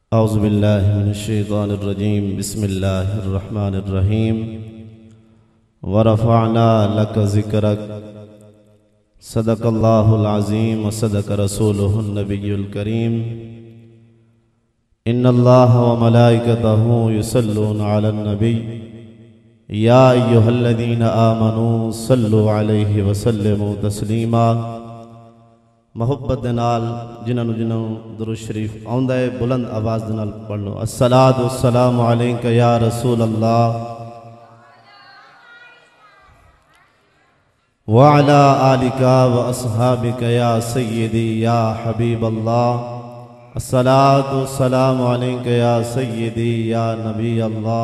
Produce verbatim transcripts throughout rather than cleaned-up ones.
औज़ुबिल्लाहि मिनश्शैतानिर्रजीम बिस्मिल्लाहिर्रहमानिर्रहीम व रफ़अना लका ज़िक्रक सदक़ल्लाहुल अज़ीम व सदक़ रसूलुहुन नबियुल करीम इन्नल्लाहा व मलाइकतहु युसल्लूना अलन नबी या अय्युहल्लज़ीना आमनू सल्लु अलैहि व सल्लिमू तस्लीमा। मुहब्बत दे नाल जिन्होंने जिन्होंने दुरूद शरीफ आउंदा है बुलंद आवाज़ दे नाल पढ़ लो। अस्सलातु वस्सलामु अलैका या रसूल अल्लाह व अला आलिका व अस्हाबिका या सय्यदी या हबीब अल्लाह। अस्सलातु वस्सलामु अलैका या सय्यदी या नबी अल्लाह।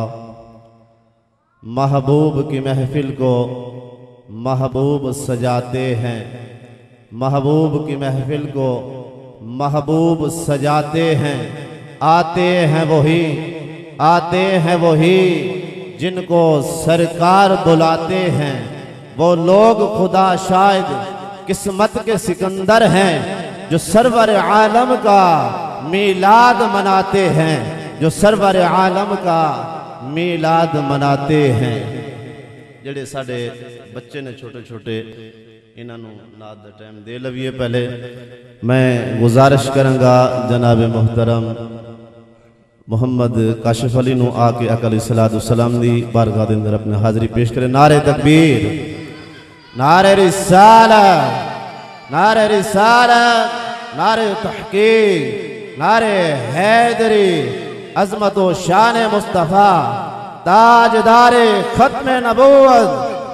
महबूब की महफिल को महबूब सजाते हैं, महबूब की महफिल को महबूब सजाते हैं। आते हैं वही आते हैं वही जिनको सरकार बुलाते हैं। वो लोग खुदा शायद किस्मत के सिकंदर हैं जो सरवर आलम का मीलाद मनाते हैं, जो सरवर आलम का मीलाद मनाते हैं। जेड़े साडे बच्चे ने छोटे छोटे इन्हों नाद का टाइम दे लवीए। पहले मैं गुजारिश करांगा जनाब मुहतरम मुहम्मद काशिफ अली नू आके अका अलैहिस्सलातु वस्सलाम दी बारगाह दे अंदर अपनी हाज़री पेश करें। नारे तकबीर, नारे रिसालत, नारे रिसालत, नारे तहकीक, नारे हैदरी, अज़मत व शान मुस्तफ़ा, ताजदारे खत्म नबूवत,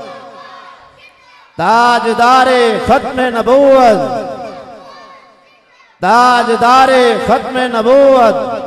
ताजदारे खत्म नबूवत, ताजदारे खत्म नबूवत,